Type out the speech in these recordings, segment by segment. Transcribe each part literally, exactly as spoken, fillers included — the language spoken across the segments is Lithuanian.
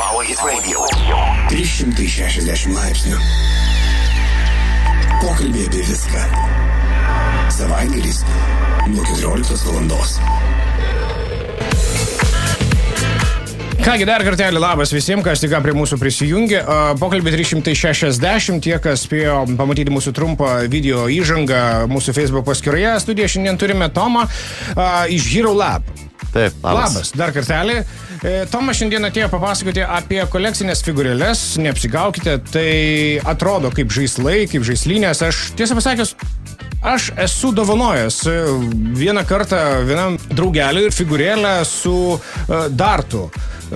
Power Hit Radio. trys šimtai šešiasdešimt laipsnių. Pokalbė apie viską. Savaitgaliais nuo keturioliktos valandos. Kągi, dar kartelį labas visiems, kas tik prie mūsų prisijungė. Pokalbį trys šimtai šešiasdešimt, tie, kas spėjo pamatyti mūsų trumpą video įžangą mūsų Facebook paskyroje. Studiją šiandien turime Tomą iš Hero Lab. Taip, labas. Labas, dar kartelį. Tomas šiandien atėjo papasakoti apie kolekcinės figūrėles, neapsigaukite, tai atrodo kaip žaislai, kaip žaislinės. Aš tiesą pasakius, aš esu dovanojęs vieną kartą vienam draugeliui figūrėlę su uh, dartu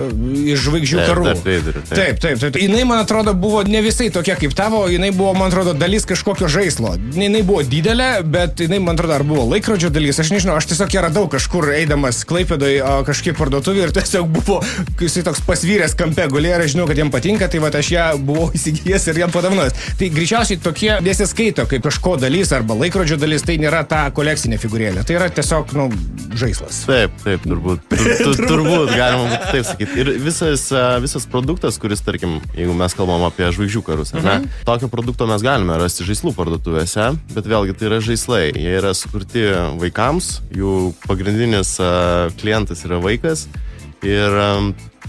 iš žvaigždžių karų. Taip, taip, taip, taip. Taip, taip, taip. Jinai, man atrodo, buvo ne visai tokia kaip tavo, jinai buvo, man atrodo, dalis kažkokio žaislo. Jinai buvo didelė, bet jinai, man atrodo, ar buvo laikrodžio dalis. Aš nežinau, aš tiesiog ją radau kažkur eidamas Klaipėdoj kažkaip parduotuvį ir tiesiog buvo, jisai toks pasvyręs kampe gulėjo ir aš žinau, kad jam patinka, tai va aš ją buvau įsigijęs ir jam padovanojęs. Tai greičiausiai tokie nesiskaito kaip kažko dalis arba laikrodžio dalis, tai nėra ta kolekcinė figūrėlė. Tai yra tiesiog, nu, žaislas. Taip, taip, turbūt. Tur, tur, turbūt galima būtų taip sakyti. Ir visas, visas produktas, kuris, tarkim, jeigu mes kalbam apie žvaigždžių karus, ar ne, mhm. tokio produkto mes galime rasti žaislų parduotuvėse, bet vėlgi tai yra žaislai. Jie yra sukurti vaikams, jų pagrindinis uh, klientas yra vaikas ir, um,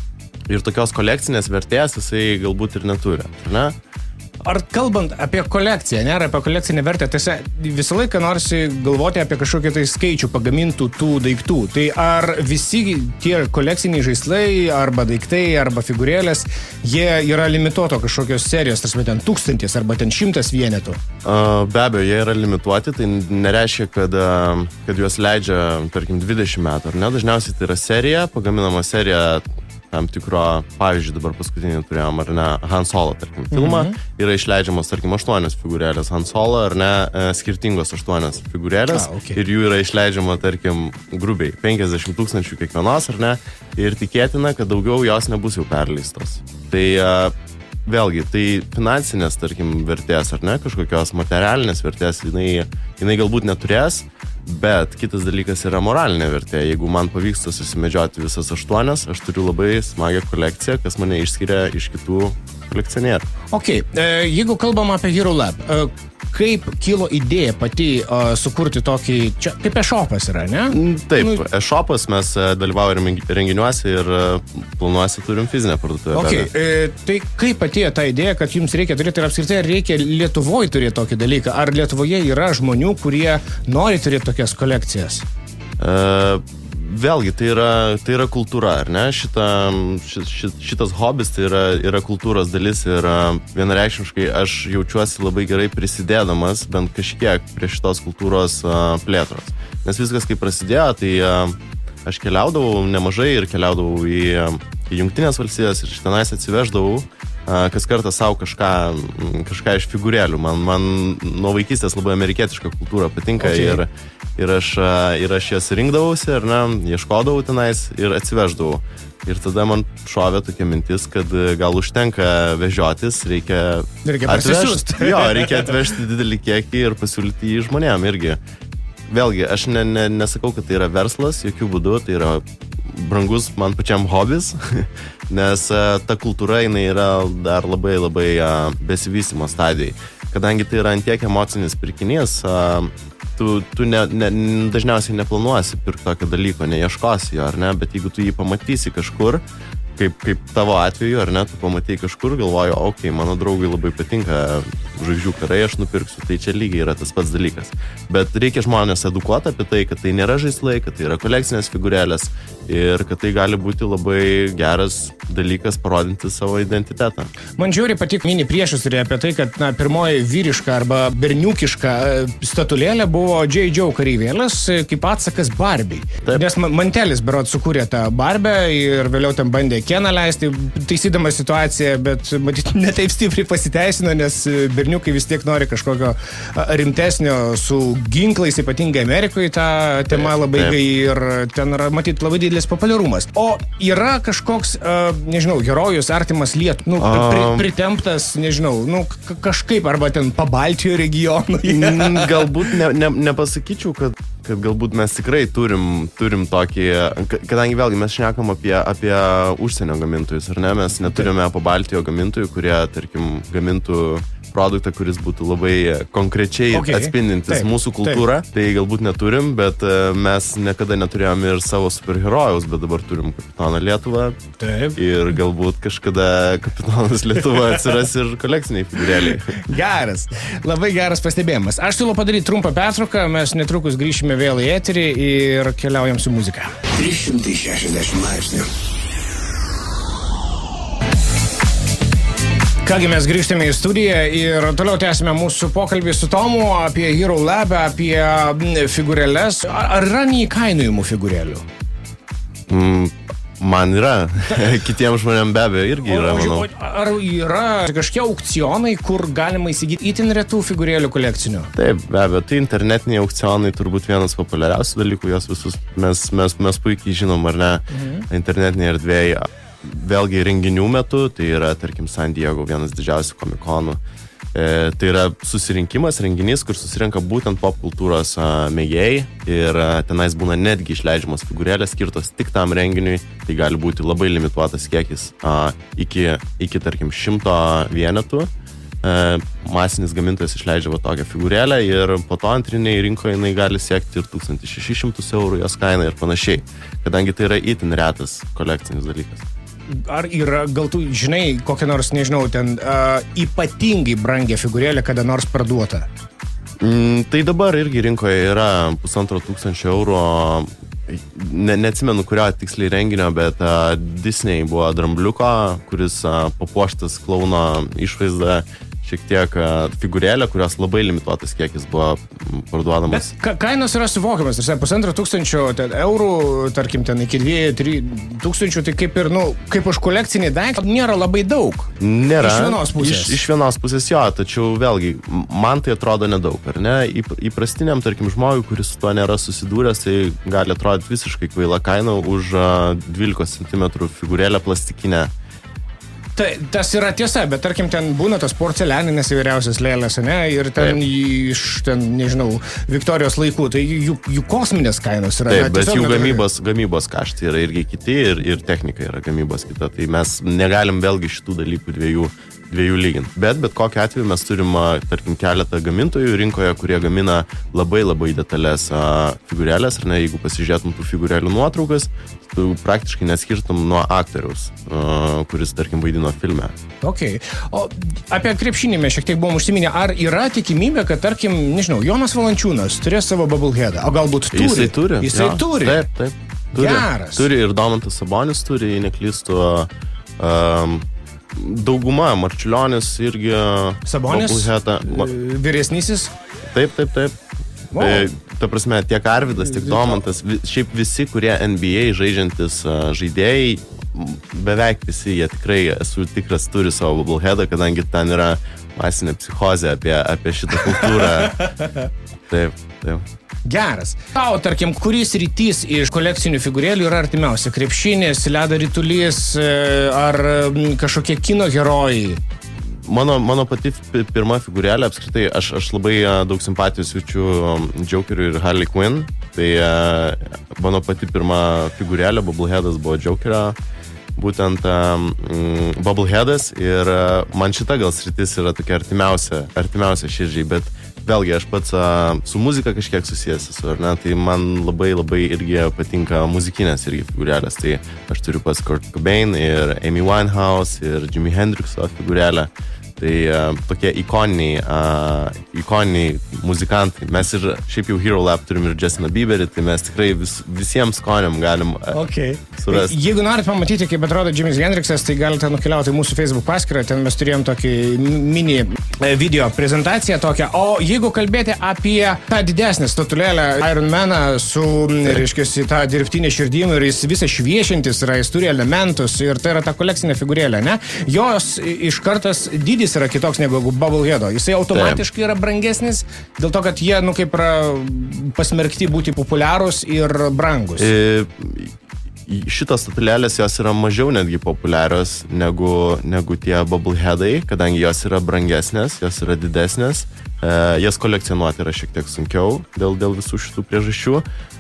ir tokios kolekcinės vertės jisai galbūt ir neturi, ar ne? Ar kalbant apie kolekciją, ne, ar apie kolekcinę vertę, tiesa, visą laiką norisi galvoti apie kažkokį tai skaičių pagamintų tų daiktų. Tai ar visi tie kolekciniai žaislai, arba daiktai, arba figūrėlės, jie yra limituoto kažkokios serijos, tarsi ten tūkstantis, arba ten šimtas vienetų? Uh, be abejo, jie yra limituoti, tai nereiškia, kad, uh, kad juos leidžia, tarkim, dvidešimt metų, ar ne? Dažniausiai tai yra serija, pagaminama serija tam tikro, pavyzdžiui, dabar paskutinį turėjom, ar ne, Han Solo, tarkim, filmą, mm-hmm. yra išleidžiamos, tarkim, aštuonios figūrėlės Han Solo, ar ne, skirtingos aštuonios figūrėlės, ah, okay. ir jų yra išleidžiama, tarkim, grubiai, penkiasdešimt tūkstančių kiekvienos, ar ne, ir tikėtina, kad daugiau jos nebus jau perleistos. Tai uh, vėlgi, tai finansinės, tarkim, vertės, ar ne, kažkokios materialinės vertės, jinai, jinai galbūt neturės, bet kitas dalykas yra moralinė vertė. Jeigu man pavyksta susimedžioti visas aštuonias, aš turiu labai smagią kolekciją, kas mane išskiria iš kitų kolekcionierių. Ok, e, jeigu kalbam apie Hero Lab, e, kaip kilo idėja pati e, sukurti tokį, čia kaip e-shopas yra, ne? Taip, nu, e-shopas, mes dalyvaujame renginiuose ir planuose turim fizinę parduotuvę. Ok, e, tai kaip atėjo ta idėja, kad jums reikia turėti ir apskritai reikia Lietuvoje turėti tokį dalyką? Ar Lietuvoje yra žmonių, kurie nori turėti tokias kolekcijas? Uh, vėlgi, tai yra, tai yra kultūra, ar ne? Šita, šit, šit, šitas hobis tai yra, yra kultūros dalis ir uh, vienareikšmiškai aš jaučiuosi labai gerai prisidėdamas bent kažkiek prie šitos kultūros uh, plėtros. Nes viskas, kai prasidėjo, tai uh, aš keliaudavau nemažai ir keliaudavau į, į Jungtinės valstijas ir iš tenais atsiveždavau uh, kas kartą savo kažką, kažką iš figūrėlių. Man, man nuo vaikystės labai amerikietiška kultūra patinka okay. ir Ir aš, ir aš jas rinkdavausi, ar ne, ieškodavau tenais ir atsiveždavau. Ir tada man šovė tokia mintis, kad gal užtenka vežiotis, reikia, reikia atvežti, jo, reikia atvežti didelį kiekį ir pasiūlyti jį žmonėm irgi. Vėlgi, aš ne, ne, nesakau, kad tai yra verslas, jokių būdų, tai yra brangus man pačiam hobis, nes ta kultūra jinai yra dar labai labai besivystymo stadijai. Kadangi tai yra antiek emocinis pirkinys, tu, tu ne, ne, dažniausiai neplanuosi pirkti tokio dalyko, neieškosi jo, ar ne, bet jeigu tu jį pamatysi kažkur, kaip, kaip tavo atveju, ar ne, tu pamatai kažkur, galvoju, okei, okay, mano draugui labai patinka žvaigždžių karai, aš nupirksiu, tai čia lygiai yra tas pats dalykas. Bet reikia žmonės edukuoti apie tai, kad tai nėra žaislai, kad tai yra kolekcinės figūrėlės ir kad tai gali būti labai geras dalykas parodinti savo identitetą. Man žiūri patik mini priešistorė apie tai, kad na, pirmoji vyriška arba berniukiška statulėlė buvo G I. Joe kareivėlis kaip atsakas Barbie. Taip. Nes Mantelis berot sukūrė tą Barbę ir vėliau ten bandė Keną leisti, taisydama situaciją, bet matyt ne taip stipriai pasiteisino, nes berniukai vis tiek nori kažkokio rimtesnio su ginklais, ypatingai Amerikoje ta tema labai taip, taip. gai ir ten yra matyt labai didelis populiarumas. O yra kažkoks uh, nežinau, herojus artimas Lietuvai, nu, pri, pritemptas, nežinau, nu, kažkaip, arba ten Pabaltijo regionų. Yeah. Galbūt ne, ne, nepasakyčiau, kad kad galbūt mes tikrai turim, turim tokį, kadangi vėlgi mes šnekam apie, apie užsienio gamintojus, ar ne, mes neturime Pabaltijo gamintojų, kurie, tarkim, gamintų produktą, kuris būtų labai konkrečiai okay. atspindintis taip, mūsų kultūrą. Taip. Tai galbūt neturim, bet mes niekada neturėjom ir savo superherojaus, bet dabar turim Kapitoną Lietuvą. Taip. Ir galbūt kažkada Kapitonas Lietuva atsiras ir kolekciniai figūrėliai. Geras. Labai geras pastebėjimas. Aš siūlau padaryti trumpą pertrauką, mes netrukus grįšime vėl į eterį ir keliaujam su muzika. trys šimtai šešiasdešimt laipsnių. Kągi, mes grįžtame į studiją ir toliau tęsime mūsų pokalbį su Tomu apie Hero Lab, apie figūrėles. Ar yra neįkainojimų figūrėlių? Mm, man yra. Kitiems žmonėms be abejo irgi yra, manau. Ar yra kažkokie aukcionai, kur galima įsigyti itin retų figūrėlių kolekcinių? Taip, be abejo. Tai internetiniai aukcionai turbūt vienas populiariausių dalykų, jos visus mes, mes, mes puikiai žinom, ar ne, mhm. internetiniai erdvėjai. Vėlgi renginių metu, tai yra, tarkim, San Diego vienas didžiausių komikonų. E, tai yra susirinkimas, renginys, kur susirenka būtent pop kultūros a, mėgėjai ir a, tenais būna netgi išleidžiamos figūrėlės skirtos tik tam renginiui. Tai gali būti labai limituotas kiekis a, iki, iki, tarkim, šimto vienetų. E, masinis gamintojas išleidžia va tokią figūrėlę ir po to antriniai rinkoje jinai gali siekti ir tūkstantį šešis šimtus eurų jos kainą ir panašiai, kadangi tai yra itin retas kolekcinis dalykas. Ar yra, gal tu žinai, kokią nors, nežinau, ten uh, ypatingai brangią figūrėlę kada nors parduota? Mm, tai dabar irgi rinkoje yra pusantro tūkstančio eurų, ne, neatsimenu kurio tiksliai renginio, bet uh, Disney buvo drambliuko, kuris uh, papuoštas klauno išvaizda, šiek tiek figūrėlė, kurios labai limituotas kiekis buvo parduodamas. Bet ka kainos yra suvokiamas, tarsi pusantro tūkstančio eurų, tarkim, ten iki dviejų, trijų tūkstančių, tai kaip ir, nu, kaip už kolekcinį daiktą nėra labai daug. Nėra. Iš vienos pusės. Iš, iš vienos pusės jo, tačiau vėlgi, man tai atrodo nedaug, ar ne? Įprastiniam, tarkim, žmogui, kuris su tuo nėra susidūręs, tai gali atrodyti visiškai kvaila kaina už dvylikos centimetrų figūrėlę plastikinę. Tai tas yra tiesa, bet tarkim ten būna tas porcelianinės įvairiausias lėlės, ne, ir ten Taip. iš, ten, nežinau, Viktorijos laikų, tai jų, jų kosminės kainos yra. Taip, ne, bet jų neturi... gamybos, gamybos kaštai yra irgi kiti ir, ir technika yra gamybos kita, tai mes negalim vėlgi šitų dalykų dviejų, dviejų lyginti. Bet bet kokiu atveju mes turim, tarkim, keletą gamintojų rinkoje, kurie gamina labai labai detalės a, figūrėlės, ar ne, jeigu pasižiūrėtum tų figūrėlių nuotraukas, tu praktiškai neskirtum nuo aktoriaus, a, kuris, tarkim, vaidino filme. Ok. O apie krepšinį mes šiek tiek buvom užsiminę. Ar yra tikimybė, kad, tarkim, nežinau, Jonas Valančiūnas turės savo bubbleheadą? O galbūt turi? Jisai turi. Jisai ja. turi? Taip, taip. Turi. Geras. Turi ir Domantas Sabonis turi, jei neklystu, um, dauguma, Marčiulionis irgi Sabonis, bubbleheadą. Vyresnysis? Taip, taip, taip. Wow. Tai, ta prasme, tiek Arvidas, tiek Domantas, šiaip visi, kurie N B A žaidžiantis uh, žaidėjai, beveik visi, jie tikrai, esu tikras, turi savo bubbleheadą, kadangi ten yra masinė psichozė apie, apie šitą kultūrą. Taip, taip. Geras. Tau, tarkim, kuris rytis iš kolekcinių figūrėlių yra artimiausia? Krepšinis, ledo ritulys ar kažkokie kino herojai? Mano, mano pati pirma figūrėlė, apskritai, aš, aš labai daug simpatijos jaučiu Jokeriui ir Harley Quinn. Tai mano pati pirma figūrėlė, bubbleheadas buvo Jokerio, būtent um, bubbleheadas, ir uh, man šita gal sritis yra tokia artimiausia, artimiausia širdžiai, bet vėlgi aš pats uh, su muzika kažkiek susijęs esu, ar ne, tai man labai labai irgi patinka muzikinės irgi figūrėlės, tai aš turiu pas Kurt Cobain ir Amy Winehouse ir Jimi Hendrixo figūrėlę. Tai uh, tokie ikoniniai, uh, ikoniniai muzikantai. Mes ir šiaip jau Hero Lab turim ir Justin Bieberį, tai mes tikrai vis, visiems skoniam galim uh, okay. surasti. Jeigu norit pamatyti, kaip atrodo Jimis Hendrixas, tai galite nukeliauti į mūsų Facebook paskyrą, ten mes turėjom tokį mini video prezentaciją tokią. O jeigu kalbėti apie tą didesnę statulėlę Iron Maną su, reiškiasi, tą dirbtinę širdim ir jis visą šviešiantis yra, jis turi elementus ir tai yra ta kolekcinė figūrėlė, ne? Jos iškartas dydis yra kitoks negu bubbleheado. Jisai automatiškai yra brangesnis dėl to, kad jie, nu, kaip yra pasmerkti būti populiarūs ir brangus. E, šitos statulėlės jos yra mažiau netgi populiarios negu, negu tie bubbleheadai, kadangi jos yra brangesnės, jos yra didesnės, e, jas kolekcionuoti yra šiek tiek sunkiau dėl, dėl visų šitų priežasčių.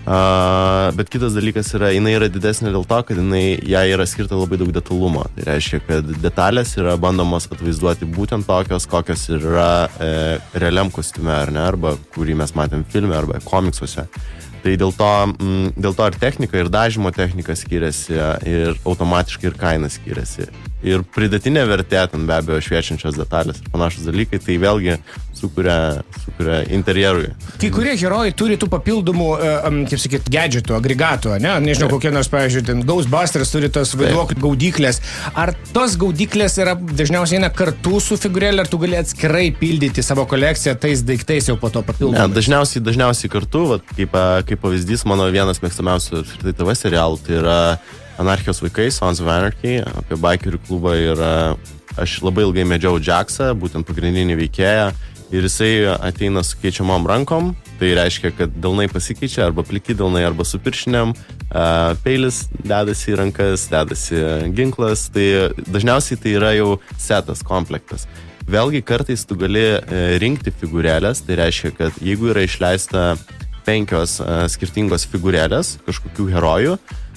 Uh, bet kitas dalykas yra, jinai yra didesnė dėl to, kad jinai, jai yra skirta labai daug detalumo. Tai reiškia, kad detalės yra bandomos atvaizduoti būtent tokios, kokios yra e, realiam kostiume, ar ne, arba kurį mes matėm filme, arba komiksuose. Tai dėl to, m, dėl to ir technika, ir dažymo technika skiriasi, ir automatiškai ir kaina skiriasi. Ir pridėtinė vertė, ten be abejo šviečiančios detalės ir panašus dalykai, tai vėlgi sukuria, sukuria interjerui. Kai kurie herojai turi tų papildomų, um, kaip sakyt, gadgetų, agregatų, ne? Nežinau, kokie nors, pavyzdžiui, ten Ghostbusters turi tos vaiduoklių gaudyklės. Ar tos gaudyklės yra dažniausiai eina kartu su figūrėlė, ar tu gali atskirai pildyti savo kolekciją tais daiktais jau po to papildomai? Ne, dažniausiai, dažniausiai kartu, vat, kaip, kaip pavyzdys, mano vienas mėgstamiausių apskritai T V serialų, tai yra Anarchijos vaikai, Sons of Anarchy, apie baikerių klubą, ir aš labai ilgai medžiau Jacksą, būtent pagrindinį veikėją, ir jisai ateina su keičiamom rankom, tai reiškia, kad delnai pasikeičia, arba pliki delnai, arba su piršiniam, peilis dedasi į rankas, dedasi ginklas, tai dažniausiai tai yra jau setas, komplektas. Vėlgi kartais tu gali rinkti figūrėlės, tai reiškia, kad jeigu yra išleista penkios skirtingos figūrėlės kažkokių herojų,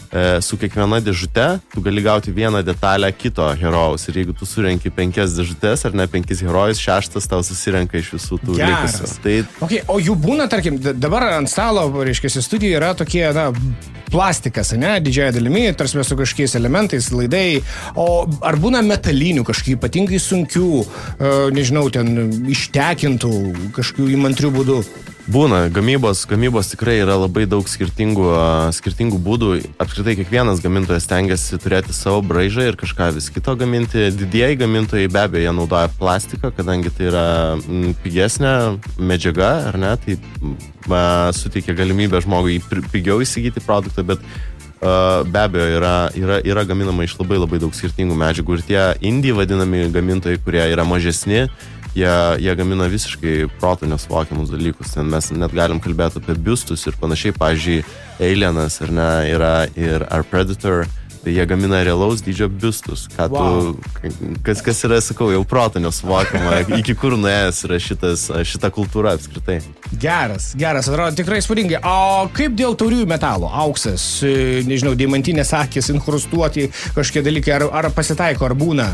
su kiekviena dėžute tu gali gauti vieną detalę kito herojaus. Ir jeigu tu surenki penkias dėžutes ar ne penkis herojus, šeštas tau susirenka iš visų tų likusių. Tai... Okay, o jų būna, tarkim, dabar ant stalo, reiškia, studijoje yra tokie, na, plastikas, ne, didžiąją dalimi, tarsi su kažkokiais elementais, laidai. O ar būna metalinių, kažkokių ypatingai sunkių, nežinau, ten ištekintų, kažkokių įmantrių būdų? Būna, gamybos, gamybos tikrai yra labai daug skirtingų, skirtingų būdų. Apskritai kiekvienas gamintojas stengiasi turėti savo braižą ir kažką vis kito gaminti. Didieji gamintojai be abejo jie naudoja plastiką, kadangi tai yra m, pigesnė medžiaga, ar ne, tai ma, suteikia galimybę žmogui pigiau įsigyti produktą, bet uh, be abejo yra, yra, yra gaminama iš labai labai daug skirtingų medžiagų, ir tie indie vadinami gamintojai, kurie yra mažesni, Jie, jie gamina visiškai protų nesuvokiamus dalykus. Ten mes net galim kalbėti apie biustus ir panašiai. Pavyzdžiui, Alienas, ar ne, yra ir ar Predator, tai jie gamina realaus dydžio biustus. Ką wow. tu, kas, kas yra, sakau, jau protų nesuvokiama, iki kur nuėjęs yra šitas, šita kultūra apskritai. Geras, geras, atrodo tikrai spūdingai. O kaip dėl tauriųjų metalų? Auksas, nežinau, deimantinės akis, inkrustuoti kažkokie dalykai, ar, ar pasitaiko, ar būna?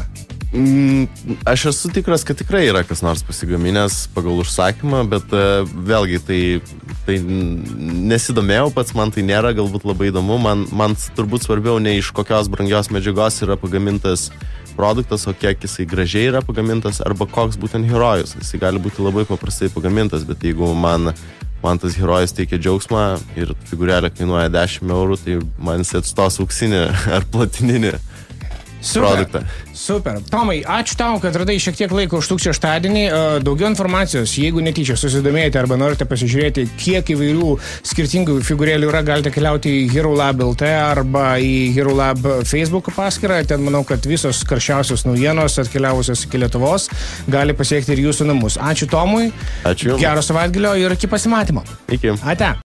Mm, aš esu tikras, kad tikrai yra kas nors pasigaminęs pagal užsakymą, bet uh, vėlgi tai, tai nesidomėjau pats, man tai nėra galbūt labai įdomu, man, man turbūt svarbiau ne iš kokios brangios medžiagos yra pagamintas produktas, o kiek jisai gražiai yra pagamintas, arba koks būtent herojus. Jisai gali būti labai paprastai pagamintas, bet jeigu man, man tas herojus teikia džiaugsmą ir figūrėlė kainuoja dešimt eurų, tai man jis atstos auksinį ar platininį produktą. Super. Tomai, ačiū tau, kad radai šiek tiek laiko už tūkstantį šeštadienį. Daugiau informacijos, jeigu netyčia susidomėjote arba norite pasižiūrėti, kiek įvairių skirtingų figūrėlių yra, galite keliauti į HeroLab taškas L T arba į HeroLab Facebook paskyrą. Ten manau, kad visos karščiausios naujienos atkeliavusios iki Lietuvos gali pasiekti ir jūsų namus. Ačiū Tomui. Ačiū. Gero savaitgalio ir iki pasimatymo. Iki. Ate.